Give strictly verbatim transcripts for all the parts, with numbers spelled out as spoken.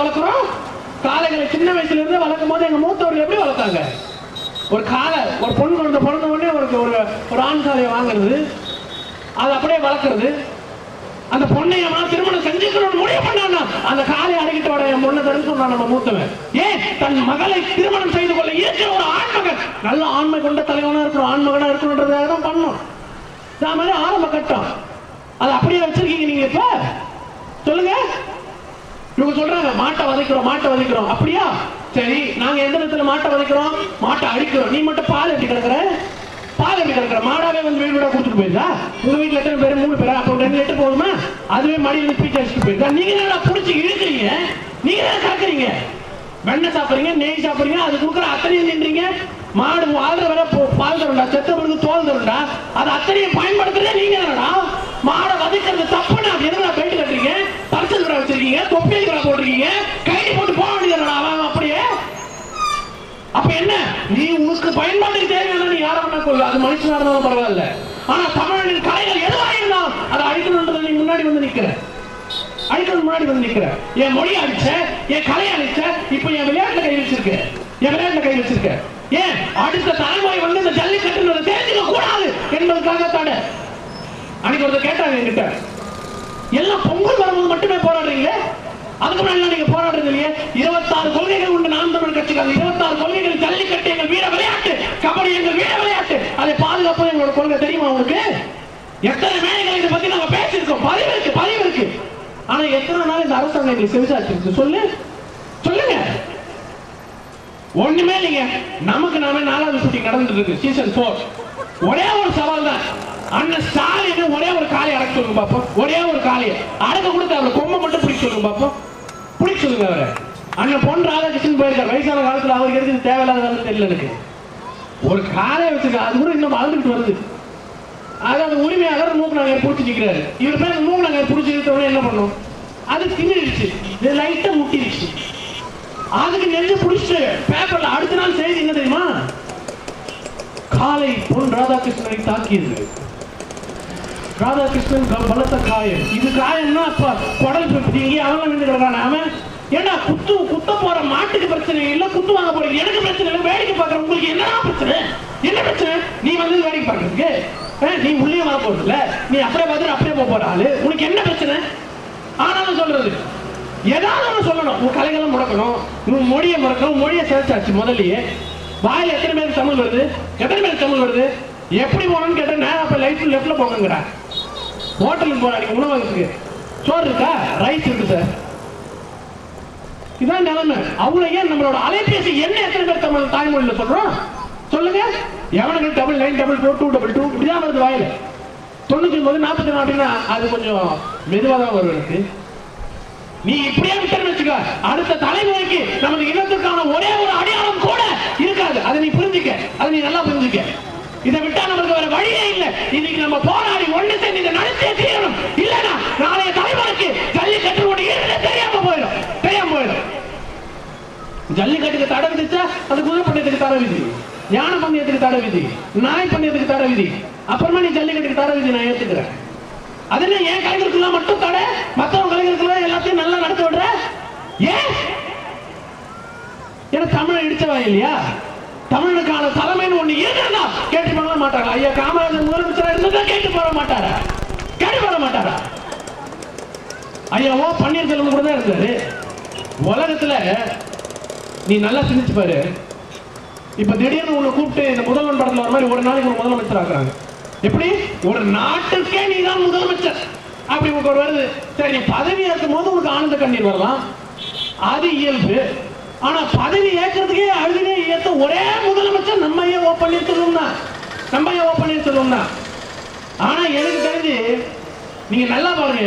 வளர்க்குறோம்? காளைகளை சின்ன வயசுல இருந்து வளர்க்கும் போது எங்க மூத்தவர்கள் எப்படி வளர்த்தாங்க? ஒரு காளை, ஒரு பொண்ணு குழந்தை பிறந்த உடனே ஒரு ஒரு ஆண் காளையை வாங்குறது, அதை அப்படியே வளர்க்கறது. அந்த பொண்ணை திருமணம் செஞ்சுக்கணும்னு முடிவு பண்ணா அந்த காலை அடக்கிட்டு வர என் பொண்ணை தடுத்து சொன்னான் நம்ம மூத்தவன். ஏன் தன் மகளை திருமணம் செய்து கொள்ள இருக்கிற ஒரு ஆண்மகன் நல்ல ஆண்மை கொண்ட தலைவனா இருக்கணும், ஆண்மகனா இருக்கணும்ன்றதாக தான் பண்ணணும். நான் மாதிரி ஆரம்ப கட்டம் அதை அப்படியே வச்சிருக்கீங்க நீங்க. இப்ப சொல்லுங்க, இவங்க சொல்றாங்க மாட்டை வதைக்கிறோம் மாட்டை வதைக்கிறோம். அப்படியா? சரி, நாங்க எந்த இடத்துல மாட்டை வதைக்கிறோம்? மாட்டை அடிக்கிறோம். நீ மட்டும் பால் எப்படி கிடக்குற? பால் எப்படி கிடக்குற? மாடாவே வந்து வீடு வீடா கொடுத்துட்டு போயிருந்தா? உங்க வீட்டுல எத்தனை பேர்? மூணு பேரா? அப்போ ரெண்டு லிட்டர் போதுமா? அதுவே மடியில் பீச்சு அடிச்சுட்டு போயிருந்தா? நீங்க நல்லா புடிச்சு இழுக்கிறீங்க, நீங்க தான் காக்குறீங்க. வெண்ணெய் சாப்பிடுறீங்க, நெய் சாப்பிடுறீங்க, அது கொடுக்குற அத்தனையும் நின்றீங்க. மாடு வாழ்ற வர பால் தருண்டா, செத்த பிறகு தோல் தருண்டா, அது அத்தனையும் பயன்படுத்துறதே நீங்க தானடா. மாடை வதைக்கிறது தப்புனா எதுனா பெயிண்ட் கட்டுறீங்க, பரிசல் கடை வச்சிருக்கீங்க, தொப்பி கடை போட்டிருக்கீங்க, கைடி போட்டு போக வேண்டியதுடா அவன். அப்படியே அப்ப என்ன? நீ உனக்கு பயன்பாட்டுக்கு தேவையான நீ யாரை வேணா கொள்ளு, அது மனுஷனா இருந்தாலும் பரவாயில்ல. ஆனா தமிழனின் கலைகள் எதுவாக இருந்தாலும் அதை அழிக்கணும்ன்றது நீ முன்னாடி வந்து நிக்கிற, அழிக்கணும் முன்னாடி வந்து நிக்கிற. என் மொழி அழிச்ச, என் கலையை அழிச்ச, இப்ப என் விளையாட்டுல கை வச்சிருக்க, என் விளையாட்டுல கை வச்சிருக்க. ஏன் அடுத்த தலைமுறை வந்து இந்த ஜல்லிக்கட்டு தெரிஞ்சுக்க கூடாது என்பதற்காக தானே. அன்னைக்கு ஒருத்தர் கேட்டாங்க என்கிட்ட, எல்லாம் பொங்கல் வரும்போது மட்டுமே போராடுறீங்களே, அதுக்கு முன்னாடி நீங்க போராடுறது இல்லையே? இருபத்தாறு கொள்கைகள் உண்டு நாம் தமிழ் கட்சிக்காக. இருபத்தாறு கொள்கைகள். ஜல்லிக்கட்டு எங்கள் வீர விளையாட்டு, கபடி எங்கள் வீர விளையாட்டு, அதை பாதுகாப்பது எங்களோட கொள்கை. தெரியுமா உங்களுக்கு? எத்தனை மேடைகள் இதை பத்தி நாங்க பேசியிருக்கோம், பதிவு இருக்கு பதிவு இருக்கு. ஆனா எத்தனை நாள் இந்த அரசாங்கம் எங்களுக்கு செவிசாச்சு? சொல்லு சொல்லுங்க. ஒண்ணுமே இல்லைங்க. நமக்கு நாம நாலாவது ஷூட்டிங் நடந்துட்டு இருக்கு, சீசன் போர். ஒரே ஒரு சவால் தான், அண்ணன் ஸ்டாலின் ஒரே ஒரு காலையை அடக்க சொல்லுங்க பாப்போம். ஒரே ஒரு காலையை அடக்க கொடுத்து அவரை கொம்பை மட்டும் பிடிக்க சொல்லுங்க பாப்போம். பிடிக்க சொல்லுங்க அவரை. அண்ணன் பொன் ராதாகிருஷ்ணன் போயிருக்காரு, வயசான காலத்துல அவருக்கு எதுக்கு தேவையில்லாத தெரியல எனக்கு. ஒரு காலையை வச்சிருக்க, அது கூட இன்னும் வளர்ந்துட்டு வருது. அதாவது உரிமையாளர் மூக்கு நாங்க பிடிச்சி நிற்கிறாரு. இவர் பேர் மூக்கு நாங்க பிடிச்சி நிறுத்தவனே என்ன பண்ணும்? அது திணிடுச்சு, இது லைட்டா முட்டிடுச்சு. அதுக்கு நெஞ்சு பிடிச்சிட்டு பேப்பர்ல அடுத்த நாள் செய்தி என்ன தெரியுமா? காலை பொன் ராதாகிருஷ்ணனை தாக்கியது, ராதாகிருஷ்ணன் பலத்த காயம். இது காயம்னா அப்ப குடல் இங்கே அவன் வந்து கிடக்கான அவன். ஏன்னா குத்து குத்த போற மாட்டுக்கு பிரச்சனை இல்லை, குத்து வாங்க போறீங்க எனக்கு பிரச்சனை இல்லை. வேடிக்கை பார்க்கற உங்களுக்கு என்னடா பிரச்சனை? என்ன பிரச்சனை? நீ வந்து வேடிக்கை பார்க்கறதுக்கு நீ உள்ளே வர போறதில்ல, நீ அப்படியே பார்த்துட்டு அப்படியே போக போற ஆளு, உனக்கு என்ன பிரச்சனை? ஆனாலும் சொல்றது ஏதாவது சொல்லணும். உன் கலைகளை முடக்கணும், உன் மொழியை முடக்கணும். மொழியை சேர்த்தாச்சு முதல்லயே. வாயில எத்தனை பேருக்கு தமிழ் வருது? எத்தனை பேருக்கு தமிழ் வருது? எப்படி போகணும்னு கேட்டா நேரம் அப்ப லைஃப் லெஃப்ட்ல போகணுங்கிற. ஹோட்டலுக்கு போறாங்க, உணவகத்துக்கு சோறு இருக்கா, ரைஸ் இருக்கு சார். இதான் நிலைமை. அவ்வளவு ஏன் நம்மளோட அலைபேசி என்ன எத்தனை பேர் தமிழ் தாய்மொழியில சொல்றோம் சொல்லுங்க? எவனுக்கு double nine double four two double two இப்படிதான் வருது வாயில. தொண்ணூத்தி ஒன்பது நாற்பத்தி நாலு அப்படின்னா அது கொஞ்சம் மெதுவா தான் வரும் எனக்கு. நீ இப்படியே விட்டு வச்சுக்க, அடுத்த தலைமுறைக்கு நமது இனத்திற்கான ஒரே ஒரு அடையாளம் கூட இருக்காது. அதை நீ புரிஞ்சுக்க, அதை நீ நல்லா புரிஞ்சுக்க. இதை விட்டா நமக்கு வேற வழியே இல்லை. இன்னைக்கு நம்ம போராடி ஒண்ணு சேர்ந்து இதை நடத்தியே தீரணும். இல்லைன்னா நாளைய தலைமுறைக்கு ஜல்லிக்கட்டு தெரியாம போயிடும், தெரியாம போயிடும். ஜல்லிக்கட்டுக்கு தடை விதிச்சா அது குதிரை பந்தயத்துக்கு தடை விதி, யானை பந்தயத்துக்கு தடை விதி, நாய் பந்தயத்துக்கு தடை விதி. அப்புறமா நீ ஜல்லிக்கட்டுக்கு தடை விதி நான் ஏத்துக்கிறேன். அதுல ஏன் கலைஞருக்குலாம் மட்டும் தடை, மற்றவங்க கலைஞருக்குலாம் எல்லாத்தையும் நல்லா நடத்த விடுற ஏன்? ஏன்னா தமிழை இடிச்சவா இல்லையா? தமிழுக்கான தலைமைன்னு ஒண்ணு இருந்தா கேட்டு பண்ண மாட்டாங்க. ஐயா காமராஜர் முதலமைச்சரா இருந்தா கேட்டு போட மாட்டாரா? கேட்டு போட மாட்டாரா? ஐயா ஓ பன்னீர்செல்வம் கூட தான் இருந்தாரு. உலகத்துல நீ நல்லா சிந்திச்சு பாரு. இப்ப திடீர்னு உங்களை கூப்பிட்டு இந்த முதல்வன் படத்துல வர மாதிரி ஒரு நாளைக்கு ஒரு முதலமைச்சர் ஆக்குறாங்க. எப்படி? ஒரு நாட்டுக்கே நீ தான் முதலமைச்சர் அப்படி உங்களுக்கு ஒரு வருது. சரி, நீ பதவி ஏற்கும் போது உனக்கு ஆனந்த கண்ணீர் வரலாம், அது இயல்பு. ஆனா பதவி ஏற்கிறதுக்கே அழுதினே ஏற்ற ஒரே முதலமைச்சர் நம்ம ஐயா ஓ பன்னீர்செல்வம் தான், நம்ம ஐயா ஓ பன்னீர்செல்வம் தான். ஆனா எனக்கு தெரிஞ்சு நீங்க நல்லா பாருங்க,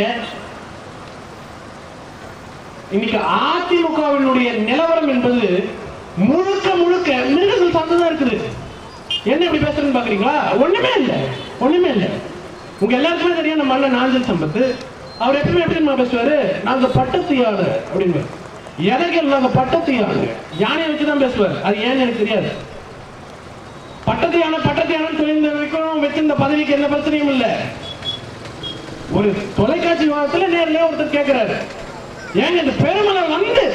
இன்னைக்கு அதிமுகவினுடைய நிலவரம் என்பது முழுக்க முழுக்க மிருகங்கள் சார்ந்துதான் இருக்குது. என்ன இப்படி பேசுறேன்னு பாக்குறீங்களா? ஒண்ணுமே இல்லை, ஒண்ணுமே இல்லை. உங்க எல்லாருக்குமே தெரியும் நம்ம அண்ணன் நாஞ்சல் சம்பத்து. அவர் எப்பவுமே எப்படி பேசுவாரு? நாங்க பட்டத்து அப்படின்னு. எனக்கு நாங்க பட்டத்து யானை, யானையை வச்சுதான் பேசுவார். அது ஏன்னு எனக்கு தெரியாது. பட்டத்து யானை பட்டத்து யானை தெரிந்த வரைக்கும் வச்சிருந்த பதவிக்கு எந்த பிரச்சனையும் இல்லை. ஒரு தொலைக்காட்சி விவாதத்தில் நேரிலே ஒருத்தர் கேட்கிறாரு, ஏங்க இந்த பெருமளவு வந்து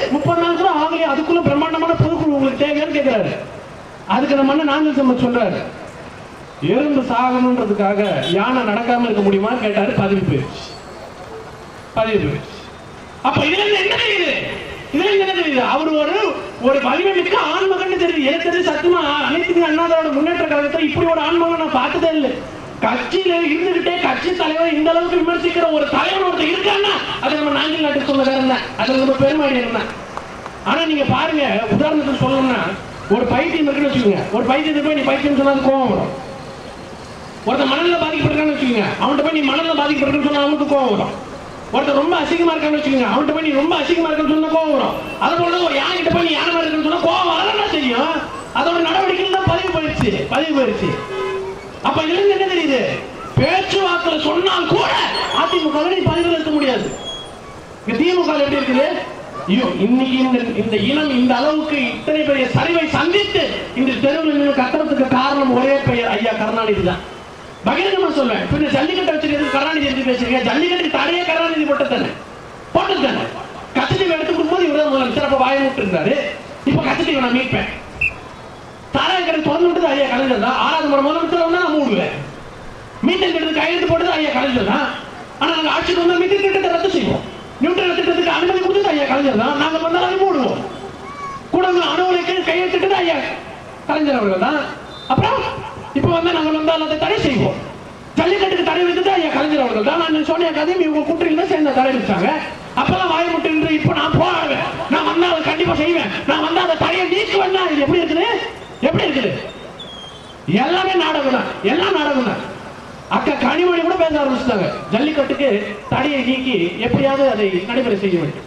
முப்பது நாள் கூட ஆகலையே, அதுக்குள்ள பிரம்மாண்டமான பொதுக்குழு உங்களுக்கு தேவையான்னு கேட்கிறாரு. அதுக்கு நம்ம அண்ணன் நாங்கள் சம்பத் சொல்றாரு, எறும்பு சாகணுன்றதுக்காக யானை நடக்காம இருக்க முடியுமான்னு கேட்டாரு. பதவி போயிடுச்சு, பதவி போயிடுச்சு. அப்ப இதுல இருந்து என்ன தெரியுது? இதுல இருந்து என்ன தெரியுது? அவர் ஒரு ஒரு வலிமை மிக்க ஆண்மகன் தெரியுது. ஏற்கனவே சத்தியமா அனைத்து அண்ணாதோட முன்னேற்ற கழகத்தை இப்படி ஒரு ஆண்மகன் நான் பார்த்ததே இல்லை. கட்சியில இருந்துகிட்டே கட்சி தலைவர் இந்த அளவுக்கு விமர்சிக்கிற ஒரு தலைவர் ஒருத்தர் இருக்கான்னா அது நம்ம நாஞ்சில் நாட்டு சொந்தக்காரன் தான், அது நம்ம பெருமாடியன் தான். ஆனா நீங்க பாருங்க, உதாரணத்துக்கு சொல்லணும்னா ஒரு பைத்தியம் இருக்குன்னு வச்சுக்கோங்க. ஒரு பைத்தியத்தை போய் நீ பைத்தியம் சொன்னா கோவம் வரும். ஒருத்தர் மனதில் பாதிக்கப்பட்டிருக்கான்னு வச்சுக்கோங்க, அவன்கிட்ட போய் நீ மனதில் பாதிக்கப்பட்டிருக்குன்னு சொன்னா அவனுக்கு கோவம் வரும். ஒருத்தர் ரொம்ப அசிங்கமா இருக்கான்னு வச்சுக்கோங்க, அவன்கிட்ட போய் நீ ரொம்ப அசிங்கமா இருக்குன்னு சொன்னா கோவம் வரும். அது போல ஒரு யானைகிட்ட போய் நீ யானை மாதிரி இருக்குன்னு சொன்னா கோவம் வரதான் தெரியும். அதோட நடவடிக்கைகள் தான் பதிவு போயிடுச்சு, பதிவு போயிடுச்சு. அப்ப இதுல இருந்து என்ன தெரியுது? பேச்சுவாக்குல சொன்னால் கூட அதிமுக நீ பதிவு இருக்க முடியாது. திமுக எப்படி இருக்குது? ஐயோ, இன்னைக்கு இந்த இனம் இந்த அளவுக்கு இத்தனை பெரிய சரிவை சந்தித்து இந்த தெருவில் கத்துறதுக்கு காரணம் ஒரே பெயர் ஐயா கருணாநிதி தான். பகிரங்கமா சொல்றேன். பின்ன ஜல்லிக்கட்டை வச்சிருக்கிறது கருணாநிதி எடுத்து பேசுறீங்க. ஜல்லிக்கட்டு தடையே கருணாநிதி போட்டதானே, போட்டதானே. கச்சத்தீவை எடுத்துக்கும் போது இவர்தான் முதலமைச்சர், அப்ப வாய விட்டு இருந்தாரு. இப்ப கச்சத்தீவை நான் மீட்பேன் தர கடை திறந்து விட்டது ஐயா கலைஞர் தான். ஆறாவது முறை முதலமைச்சர் வந்தா நான் மூடுவேன். மீட்டர் திட்டத்துக்கு கையெழுத்து போட்டது ஐயா கலைஞர் தான். ஆனா நாங்க ஆட்சிக்கு வந்தா மீட்டர் திட்டத்தை ரத்து செய்வோம். நியூட்ரல் திட்டத்துக்கு அனுமதி கொடுத்தது ஐயா கலைஞர் தான். நாங்கள் வந்தாலும் அதை மூடுவோம். கூட அணு உலைக்கு கையெழுத்திட்டது ஐயா கலைஞர் அவர்கள் தான். அப்புறம் இப்ப வந்து நாங்கள் வந்தால் அதை தடை செய்வோம். ஜல்லிக்கட்டுக்கு தடை வைத்தது ஐயா கலைஞர் அவர்கள் தான். நான் சோனியா காந்தி இவங்க கூட்டணியில சேர்ந்த தடை வச்சாங்க. அப்பெல்லாம் வாய் முட்டு இப்ப நான் போராடுவேன், நான் வந்தா அதை கண்டிப்பா செய்வேன், நான் வந்தா அதை தடையை நீக்குவேன்னா இது எப்படி இருக்குது? எப்படி இருக்குது? எல்லாமே நாடகம் தான், எல்லாம் நாடகம் தான். அக்கா கனிமொழி கூட பேச ஆரம்பிச்சுட்டாங்க. ஜல்லிக்கட்டுக்கு தடையை நீக்கி எப்படியாவது அதை நடைமுறை செய்ய வேண்டும்.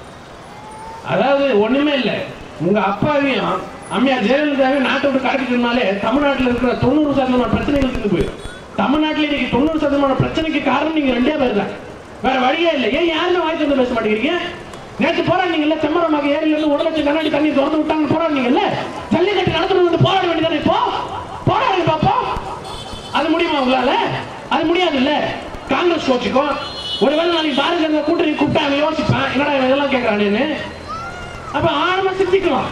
அதாவது ஒண்ணுமே இல்லை, உங்க அப்பாவையும் அம்மையா ஜெயலலிதாவையும் நாட்டை விட்டு கடத்திட்டனாலே தமிழ்நாட்டில் இருக்கிற தொண்ணூறு சதவீதமான பிரச்சனைகளுக்கு போயிடும். தமிழ்நாட்டில் இன்னைக்கு தொண்ணூறு சதவீதமான பிரச்சனைக்கு காரணம் நீங்க ரெண்டே பேர் தான், வேற வழியே இல்லை. ஏன் யாருமே வாய் திறந்து பேச மாட்டேங்கிறீங்க? நேற்று போராடினீங்கல்ல, செம்மரமாக ஏரியில இருந்து ஒரு லட்சம் கண்ணாடி தண்ணி திறந்து விட்டாங்க, போராடினீங்கல்ல. ஜல்லிக்கட்டு நடத்துறது வந்து போராட வேண்டியதானே? இப்போ போராடுங்க பாப்போம். அது முடியுமா உங்களால? அது முடியாது இல்ல. காங்கிரஸ் கோச்சுக்கும் ஒருவேளை நாளைக்கு பாரதிய ஜனதா கூட்டணி கூப்பிட்டாங்க யோசிப்பேன், என்னடா இதெல்லாம் கேட்கறானேன்னு. அப்ப ஆழமா சிந்திக்கலாம்.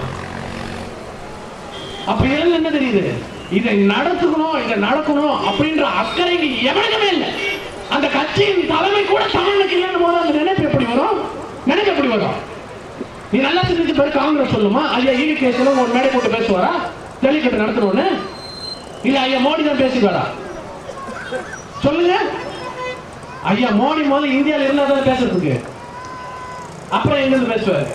அப்ப இதுல என்ன தெரியுது? இதை நடத்துக்கணும், இதை நடக்கணும் அப்படின்ற அக்கறை எவனுக்குமே இல்லை. அந்த கட்சியின் தலைமை கூட தமிழுக்கு இல்லைன்னு போது அந்த நினைப்பு எப்படி வரும்? நினைப்பு எப்படி வரும்? நீ நல்லா சிந்திச்சு பேர் காங்கிரஸ் சொல்லுமா? ஐயா ஈவி கேஸ்ல ஒரு மேடை போட்டு பேசுவாரா ஜல்லிக்கட்டு நடத்தணும்னு? இல்ல ஐயா மோடி தான் பேசிவாரா? சொல்லுங்க. ஐயா மோடி முதல்ல இந்தியாவில் இருந்தா தான் பேசுறதுக்கு, அப்புறம் எங்க இருந்து பேசுவாரு?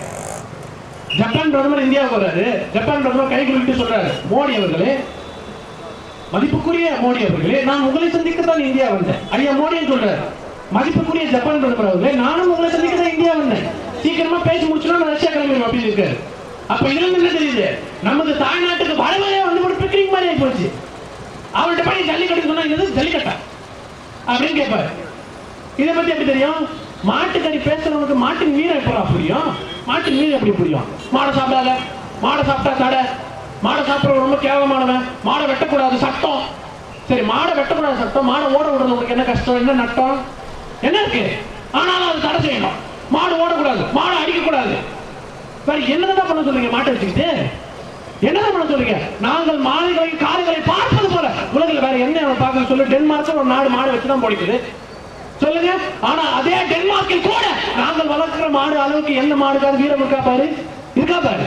ஜப்பான் பிரதமர் இந்தியாவுக்கு வர்றாரு, ஜப்பான் பிரதமர் கை குலுக்கிட்டு சொல்றாரு, மோடி அவர்களே, மதிப்புக்குரிய மோடி அவர்களே, நான் உங்களை சந்திக்கத்தான் இந்தியா வந்தேன். ஐயா மோடியும் சொல்றாரு, மதிப்புக்குரிய ஜப்பான் பிரதமர் அவர்களே, நானும் உங்களை சந்திக்கத்தான் இந்தியா வந்தேன், சீக்கிரமா பேசி முடிச்சுனா நான் ரஷ்யா கிளம்பிடும் அப்படின்னு இருக்காரு. அப்ப இதுல என்ன தெரியுது? நமது தாய்நாட்டுக்கு வரவே வந்து ஒரு பிக்னிக் மாதிரி ஆகி போச்சு. அவர்கிட்ட போய் ஜல்லிக்கட்டு சொன்னா இது ஜல்லிக்கட்டா அப்படின்னு கேட்பாரு. இதை பத்தி எப்படி தெரியும்? மாட்டுக்கறி பேசுறவனுக்கு மாட்டின் வீரம் எப்படா புரியும்? மாட்டின் வீரம் எப்படி புரியும்? மாடை சாப்பிடாத, மாடை சாப்பிட்டா தடை, மாடை சாப்பிட்ற ரொம்ப கேவலமானவன், மாடை வெட்டக்கூடாது சட்டம். சரி, மாடை வெட்டக்கூடாது சட்டம், மாடை ஓட விடுறது உங்களுக்கு என்ன கஷ்டம், என்ன நட்டம், என்ன இருக்கு? ஆனாலும் அது தடை செய்யணும். மாடு ஓடக்கூடாது, மாடை அடிக்கக்கூடாது. வேற என்னதான் பண்ண சொல்றீங்க? மாட்டை வச்சுக்கிட்டு என்னதான் பண்ண சொல்றீங்க? நாங்கள் மாடுகளை காடுகளை பார்ப்பது போல உலகில் வேற என்ன பார்க்க சொல்லு? டென்மார்க் ஒரு நாடு மாடு வச்சுதான் போடிக்குது சொல்லுங்க. ஆனா அதே டென்மார்க்கில் கூட நாங்கள் வளர்க்கிற மாடு அளவுக்கு என்ன மாடுக்காவது வீரம் இருக்கா பாரு? இருக்கா பாரு?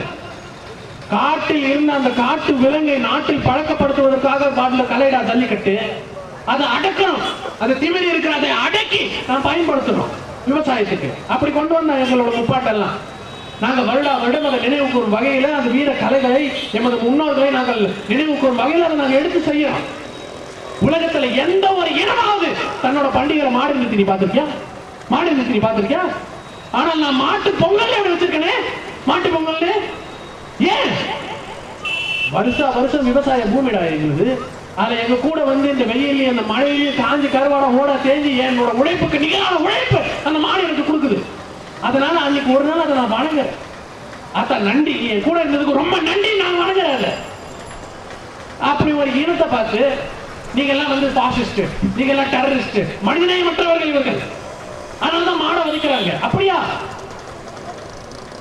காட்டில் இருந்த அந்த காட்டு விலங்கை நாட்டில் பழக்கப்படுத்துவதற்காக பாட்டில் கலைடா ஜல்லிக்கட்டு. அதை அடக்கணும், அது திமிரி இருக்கிற அதை அடக்கி நாம் பயன்படுத்தணும் விவசாயத்துக்கு. அப்படி கொண்டு வந்த எங்களோட முப்பாட்டெல்லாம் நாங்கள் வருடா வருடம் அதை நினைவு கூறும் வகையில அந்த வீர கலைகளை எமது முன்னோர்களை நாங்கள் நினைவு கூறும் வகையில் அதை நாங்கள் எடுத்து செய்யறோம். உலகத்துல எந்த ஒரு இனமாவது தன்னோட பண்டிகை மாடு நிறுத்தி பார்த்திருக்கியா? மாடு நிறுத்தி பார்த்திருக்கியா? ஆனால் நான் மாட்டு பொங்கல் எப்படி வச்சிருக்கேனே, மாட்டு பொங்கல் ஏன் வருஷா வருஷம் விவசாய பூமிடா எங்களுக்கு. அதுல எங்க கூட வந்து இந்த வெயிலையும் அந்த மழையிலையும் காஞ்சி கருவாடம் ஓட தேஞ்சி என்னோட உழைப்புக்கு நிகரான உழைப்பு அந்த மாடு எனக்கு கொடுக்குது. அதனால அன்னைக்கு ஒரு நாள் அதை நான் வணங்குறேன். அதான் நன்றி, என் கூட இருந்ததுக்கு ரொம்ப நன்றி, நான் வணங்குறேன். அப்படி ஒரு இனத்தை பார்த்து நீங்க எல்லாம் வந்து பாசிஸ்ட், நீங்க எல்லாம் டெரரிஸ்ட், மனிதநேய மற்றவர்கள் இவர்கள், அதனாலதான் மாடை வதைக்கிறாங்க. அப்படியா?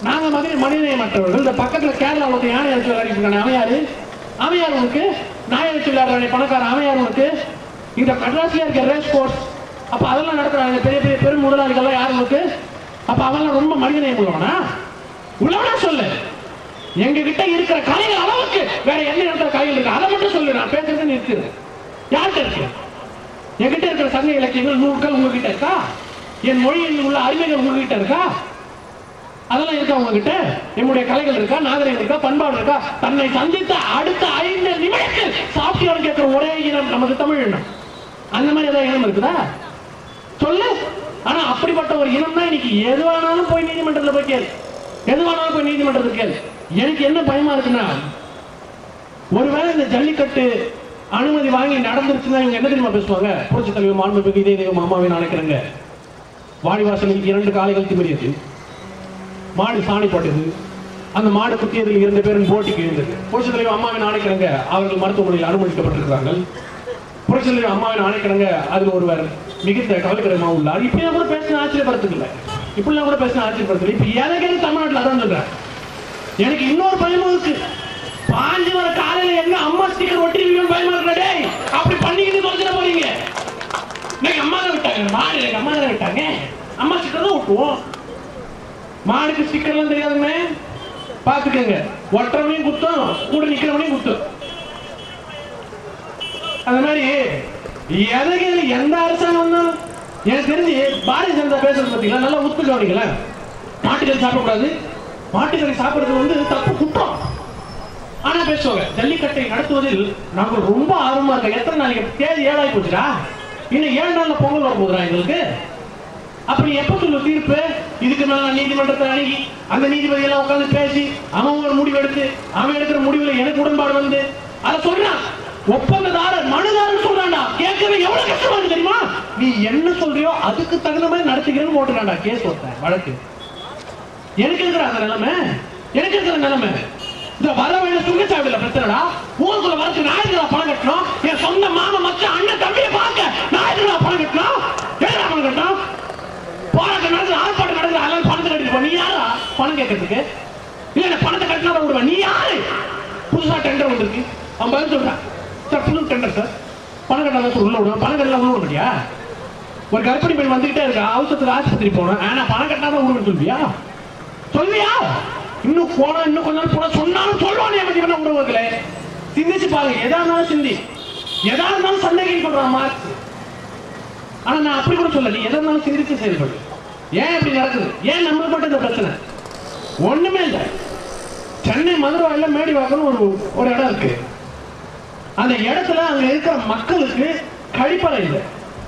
நாங்க மனித மனிதநேயமற்றவர்கள். இந்த பக்கத்துல கேரளாவில் வந்து யானை வச்சு விளையாடிட்டு இருக்காங்க. அவன் யாரு? அவன் யாரு உனக்கு? நாயை வச்சு விளையாடுறானே பணக்கார, அவன் யாரு உனக்கு? இந்த மெட்ராஸ்ல இருக்க ரேஸ் கோர்ஸ், அப்ப அதெல்லாம் நடத்துறாங்க பெரிய பெரிய பெரும் முதலாளிகள்லாம் யாரு உனக்கு? அப்ப அவெல்லாம் ரொம்ப மனிதநேயம் உள்ளவனா? உள்ளவனா சொல்லு. எங்க கிட்ட இருக்கிற கலைகள் அளவுக்கு வேற எந்த இடத்துல கலைகள் இருக்கு அதை மட்டும் சொல்லு. நான் பேசுறது நிறுத்துது. யார்கிட்ட இருக்கு? என்கிட்ட இருக்கிற சங்க இலக்கியங்கள் நூல்கள் உங்ககிட்ட இருக்கா? என் மொழியில் உள்ள அறிவைகள் உங்ககிட்ட இருக்கா? அதெல்லாம் இருக்கா உங்ககிட்ட? என்னுடைய கலைகள் இருக்கா? நாகரிகம் இருக்கா? பண்பாடு இருக்கா? தன்னை சந்தித்த அடுத்த ஐந்து நிமிடத்தில் சாப்பிட்டு கேட்கிற ஒரே இனம் நமக்கு தமிழ் இனம். அந்த மாதிரி ஏதாவது இனம் இருக்குதா சொல்லு. ஆனா அப்படிப்பட்ட ஒரு இனம் தான் இன்னைக்கு எதுவானாலும் போய் நீதிமன்றத்தில் போய் கேளு. எதுவானாலும் போய் நீதிமன்றத்தில் கேளு. எனக்கு என்ன பயமா இருக்குன்னா, ஒருவேளை இந்த ஜல்லிக்கட்டு அனுமதி வாங்கி நடந்துருச்சுன்னா இவங்க என்ன தெரியுமா பேசுவாங்க? புரட்சி தலைவர் மாண்புமிகு இதய தெய்வம் அம்மாவின் அழைக்கிறாங்க, வாடிவாசலில் இரண்டு காளைகள் திமிரியது, மாடு சாணி போட்டது, அந்த மாடு குத்தியதில் இரண்டு பேரும் போட்டிக்கு இருந்தது. புரட்சி தலைவர் அம்மாவின் அழைக்கிறாங்க, அவர்கள் மருத்துவமனையில் அனுமதிக்கப்பட்டிருக்கிறார்கள். புரட்சி தலைவர் அம்மாவின் அழைக்கிறாங்க, அதில் ஒருவர் மிகுந்த கவலைக்கிடமாக உள்ளார். இப்படிலாம் கூட பேசின ஆச்சரியப்படுறதுக்கு இல்லை. இப்படிலாம் கூட பேசின ஆச்சரியப்படுறது. இப்ப எனக்கு தமிழ்நாட்டில் அதான் சொல்றேன். எனக்கு இன்னொரு பயமும் இருக்கு. பாஞ்சு வர காலையில எங்க அம்மா ஸ்டிக்கர் ஒட்டி பயமா இருக்கே, அப்படி பண்ணிக்கிட்டு தொலைச்சிட போறீங்க. இன்னைக்கு அம்மா தான் விட்டாங்க, மாடு எனக்கு அம்மா தான் விட்டாங்க, அம்மா ஸ்டிக்கர் தான் ஒட்டுவோம். மாடுக்கு ஸ்டிக்கர்லாம் தெரியாதுங்க, பாத்துக்கங்க. ஒட்டுறவனையும் குத்தம், கூட நிக்கிறவனையும் குத்தம். அந்த மாதிரி எதுக்கு எந்த அரசாங்கம் வந்தாலும் எனக்கு தெரிஞ்சு பாரதிய ஜனதா பேசுறது பார்த்தீங்களா, நல்லா உத்து கவனிக்கல. மாட்டுக்கறி சாப்பிடக்கூடாது, மாட்டுக்கறி சாப்பிடுறது வந்து தப்பு, குற்றம். ஆனா பேசுவாங்க ஜல்லிக்கட்டை நடத்துவதில் நாங்கள் ரொம்ப ஆர்வமா இருக்கோம். எத்தனை நாளைக்கு தேதி ஏழாய் போச்சுடா, இன்னும் ஏழு நாள்ல பொங்கல் வர போதுரா எங்களுக்கு. அப்படி எப்ப சொல்ல தீர்ப்பு? இதுக்கு மேல நீதிமன்றத்தை அணுகி அந்த நீதிபதி எல்லாம் உட்காந்து பேசி அவன் ஒரு முடிவு எடுத்து அவன் எடுக்கிற முடிவுல எனக்கு உடன்பாடு வந்து அதை சொல்றான். ஒப்பந்ததாரர் மனுதாரர் சொல்றான்டா, கேட்கவே எவ்வளவு கஷ்டமா இருக்கு தெரியுமா? நீ என்ன சொல்றியோ அதுக்கு தகுந்த மாதிரி நடத்துகிறேன்னு போட்டுறான்டா கேஸ் ஒருத்தன் வழக்கு. எனக்கு இருக்கிற அந்த நிலைமை, எனக்கு இருக்கிற நிலைமை இந்த வர வேண்டிய சுங்கச்சாவடியில பிரச்சனைடா. ஊருக்குள்ள வரச்சு நாயத்துல பணம் கட்டணும். என் சொந்த மாமா மச்ச அண்ணன் தம்பியை பார்க்க நாயத்துல பணம் கட்டணும். ஏடா பணம் கட்டணும்? போராட்டம் நடக்குது, ஆர்ப்பாட்டம் நடக்குது, அதெல்லாம் பணத்தை கட்டிட்டு நீ யாரா பணம் கேட்கறதுக்கு? இல்ல பணத்தை கட்டினா விடுவேன். நீ யாரு? புதுசா டெண்டர் வந்திருக்கு, அவன் பதில் சொல்றான், சார் புது டெண்டர் சார், பணம் கட்டாதான் சார் உள்ள விடுவேன். பணம் கட்டலாம் உள்ள விட மாட்டியா? ஒரு கர்ப்பிணி பெண் வந்துகிட்டே இருக்கா, அவசரத்துக்கு ஆஸ்பத்திரி போனோம், ஆனா பணம் கட்டாதான் விடுவேன்னு சொல்வியா? சொல்வியா? இன்னும் போனா இன்னும் கொஞ்ச நாள் போனா சொன்னாலும் சொல்லுவானே மதிப்பெண்ண உறவுகளே. சிந்திச்சு பாருங்க, எதா இருந்தாலும் சிந்தி, எதா இருந்தாலும் சந்தேகம் பண்றான் மார்க்ஸ். ஆனா நான் அப்படி கூட சொல்ல, நீ எதா இருந்தாலும் சிந்திச்சு செயல்படு. ஏன் இப்படி நடக்குது? ஏன் நம்மளுக்கு மட்டும் இந்த பிரச்சனை? ஒண்ணுமே இல்லை. சென்னை மதுரையில மேடிவாக்கம் ஒரு ஒரு இடம் இருக்கு. அந்த இடத்துல அங்க இருக்கிற மக்களுக்கு கழிப்பறை இல்லை.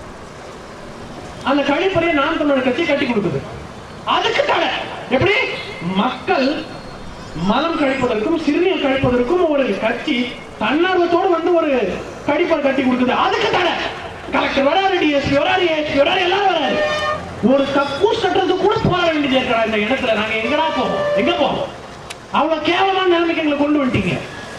அந்த கழிப்பறையை நாம் தமிழர் கட்சி கட்டி கொடுக்குது. அதுக்கு தடை. எப்படி? மக்கள் மலம் கழிப்பதற்கும் சிறுநீர் கழிப்பதற்கும் ஒரு கட்சி தன்னார்வத்தோடு வந்து ஒரு கழிப்பறை கட்டி கொடுக்குது. அதுக்கு தடை. கலெக்டர் வராரு, டிஎஸ்பி வராரு, ஏஎஸ்பி வராரு, எல்லாரும் வராரு. ஒரு கக்கூஸ் கட்டுறதுக்கு கூட போற வேண்டியது இருக்கிற இந்த இடத்துல நாங்க எங்கடா போவோம்? எங்க போவோம்? அவ்வளவு கேவலமான நிலைமைக்கு எங்களை கொண்டு வந்துட்டீங்க.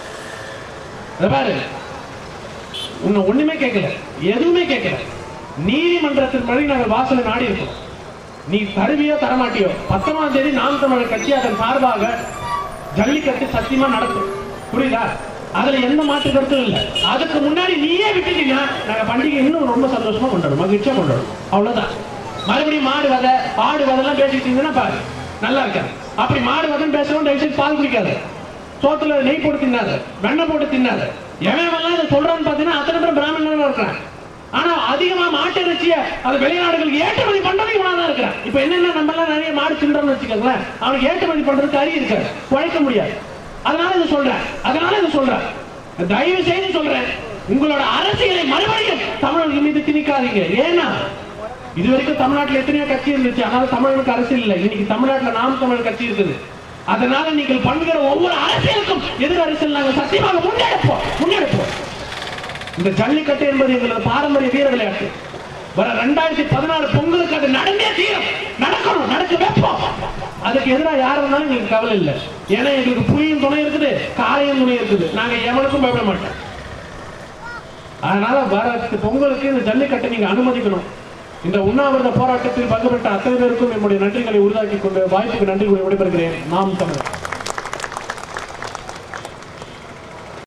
பாரு, உன்னை ஒண்ணுமே கேட்கல, எதுவுமே கேட்கல. நீதிமன்றத்தின் படி நாங்கள் வாசலை நாடி இருக்கோம். நீ தருவியோ தரமாட்டியோ, பத்தொன்பதாம் தேதி நாம் தமிழர் கட்சி அதன் சார்பாக ஜல்லிக்கட்டு சத்தியமா நடக்கும். புரியுதா? அதுல எந்த மாற்று கருத்தும் இல்லை. அதுக்கு முன்னாடி நீயே விட்டுட்டீங்கன்னா நாங்க பண்டிகை இன்னும் ரொம்ப சந்தோஷமா கொண்டாடும், மகிழ்ச்சியா கொண்டாடும். அவ்வளவுதான். மறுபடியும் மாடு வதை ஆடு வதெல்லாம் பேசிட்டு இருந்தீங்கன்னா பாரு நல்லா இருக்காது. அப்படி மாடு வதம் பேசவும் தயவுசெய்து பால் குடிக்காது, சோத்துல நெய் போட்டு தின்னாது, வெண்ணெய் போட்டு தின்னாது. எவன் இதை சொல்றான்னு பாத்தீங்கன்னா அத்தனை பேர் பிராமணர்களா இருக்கிறான். ஆனா அதிகமா மாட்டு இறைச்சியை அது வெளிநாடுகளுக்கு ஏற்றுமதி பண்றது இவனாதான் இருக்கிறான். இப்ப என்னன்னா நம்ம எல்லாம் நிறைய மாடு தின்றோம்னு வச்சுக்கோங்களேன், அவனுக்கு ஏற்றுமதி பண்றதுக்கு அறிவு இருக்காது, உழைக்க முடியாது. அதனால இதை சொல்றேன், அதனால இதை சொல்றேன், தயவு செய்து சொல்றேன், உங்களோட அரசியலை மறுபடியும் தமிழர்கள் மீது திணிக்காதீங்க. ஏன்னா இது வரைக்கும் தமிழ்நாட்டில் எத்தனையோ கட்சி இருந்துச்சு, அதனால தமிழர்களுக்கு அரசியல் இல்லை. இன்னைக்கு தமிழ்நாட்டில் நாம் தமிழர் கட்சி இருக்குது. அதனால நீங்கள் பண்ணுகிற ஒவ்வொரு அரசியலுக்கும் எதிர் அரசியல் நாங்கள் சத்தியமாக முன்னெடுப்போம் முன்னெடுப்போம் இந்த ஜல்லிக்கட்டு என்பது எங்களது பாரம்பரிய வீர விளையாட்டு. வர ரெண்டாயிரத்தி பதினாறு பொங்கலுக்கு அது நடந்தே தீரும், நடக்கணும், நடக்க வைப்போம். அதுக்கு எதிராக யார் இருந்தாலும் எங்களுக்கு கவலை இல்லை. ஏன்னா எங்களுக்கு புலியும் துணை இருக்குது, காளையும் துணை இருக்குது. நாங்க எவனுக்கும் பயப்பட மாட்டோம். அதனால வர பொங்கலுக்கு இந்த ஜல்லிக்கட்டை நீங்க அனுமதிக்கணும். இந்த உண்ணாவிரத போராட்டத்தில் பங்கு பெற்ற அத்தனை பேருக்கும் என்னுடைய நன்றிகளை உருவாக்கி கொண்டு வாய்ப்புக்கு நன்றி கூறி விடைபெறுகிறேன். நாம் தமிழர்.